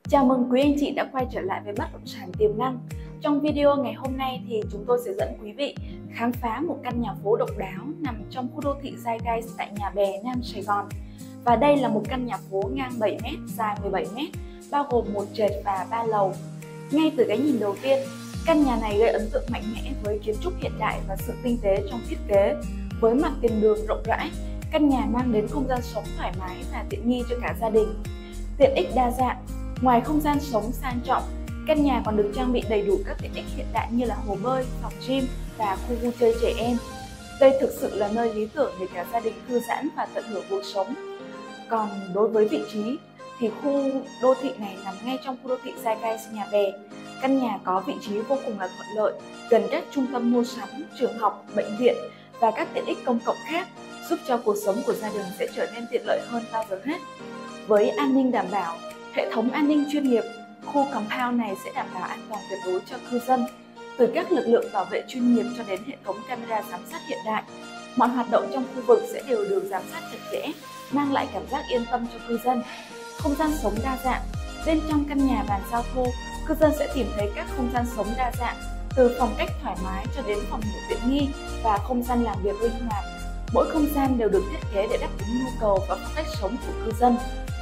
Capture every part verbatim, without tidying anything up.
Chào mừng quý anh chị đã quay trở lại với Bất động sản tiềm năng. Trong video ngày hôm nay thì chúng tôi sẽ dẫn quý vị khám phá một căn nhà phố độc đáo nằm trong khu đô thị Zeitgeist tại Nhà Bè, Nam Sài Gòn. Và đây là một căn nhà phố ngang bảy mét, dài mười bảy mét, bao gồm một trệt và ba lầu. Ngay từ cái nhìn đầu tiên, căn nhà này gây ấn tượng mạnh mẽ với kiến trúc hiện đại và sự tinh tế trong thiết kế. Với mặt tiền đường rộng rãi, căn nhà mang đến không gian sống thoải mái và tiện nghi cho cả gia đình. Tiện ích đa dạng. Ngoài không gian sống sang trọng, căn nhà còn được trang bị đầy đủ các tiện ích hiện đại như là hồ bơi, phòng gym và khu vui chơi trẻ em. Đây thực sự là nơi lý tưởng để cả gia đình thư giãn và tận hưởng cuộc sống. Còn đối với vị trí thì khu đô thị này nằm ngay trong khu đô thị Zeitgeist Nhà Bè. Căn nhà có vị trí vô cùng là thuận lợi, gần các trung tâm mua sắm, trường học, bệnh viện và các tiện ích công cộng khác, giúp cho cuộc sống của gia đình sẽ trở nên tiện lợi hơn bao giờ hết. Với an ninh đảm bảo, hệ thống an ninh chuyên nghiệp, khu compound này sẽ đảm bảo an toàn tuyệt đối cho cư dân. Từ các lực lượng bảo vệ chuyên nghiệp cho đến hệ thống camera giám sát hiện đại, mọi hoạt động trong khu vực sẽ đều được giám sát chặt chẽ, mang lại cảm giác yên tâm cho cư dân. Không gian sống đa dạng. Bên trong căn nhà bàn giao thô, cư dân sẽ tìm thấy các không gian sống đa dạng, từ phòng khách thoải mái cho đến phòng ngủ tiện nghi và không gian làm việc linh hoạt. Mỗi không gian đều được thiết kế để đáp ứng nhu cầu và phong cách sống của cư dân.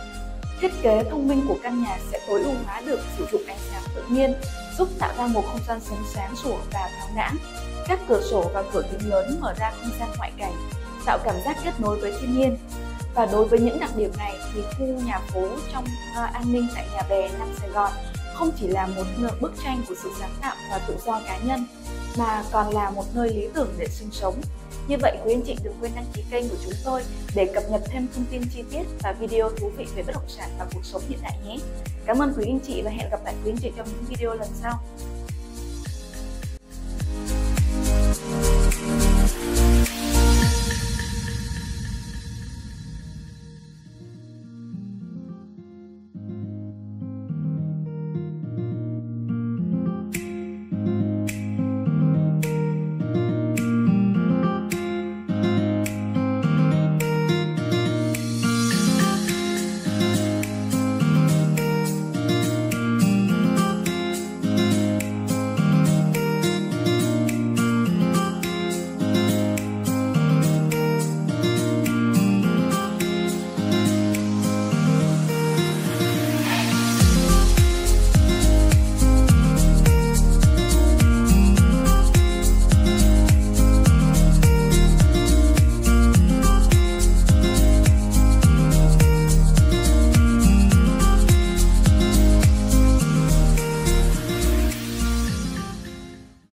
Thiết kế thông minh của căn nhà sẽ tối ưu hóa được sử dụng ánh sáng tự nhiên, giúp tạo ra một không gian sống sáng sủa và thoáng đãng. Các cửa sổ và cửa kính lớn mở ra không gian ngoại cảnh, tạo cảm giác kết nối với thiên nhiên. Và đối với những đặc điểm này thì khu nhà phố trong uh, an ninh tại Nhà Bè, Nam Sài Gòn không chỉ là một bức tranh của sự sáng tạo và tự do cá nhân, mà còn là một nơi lý tưởng để sinh sống. Như vậy, quý anh chị đừng quên đăng ký kênh của chúng tôi để cập nhật thêm thông tin chi tiết và video thú vị về bất động sản và cuộc sống hiện đại nhé. Cảm ơn quý anh chị và hẹn gặp lại quý anh chị trong những video lần sau.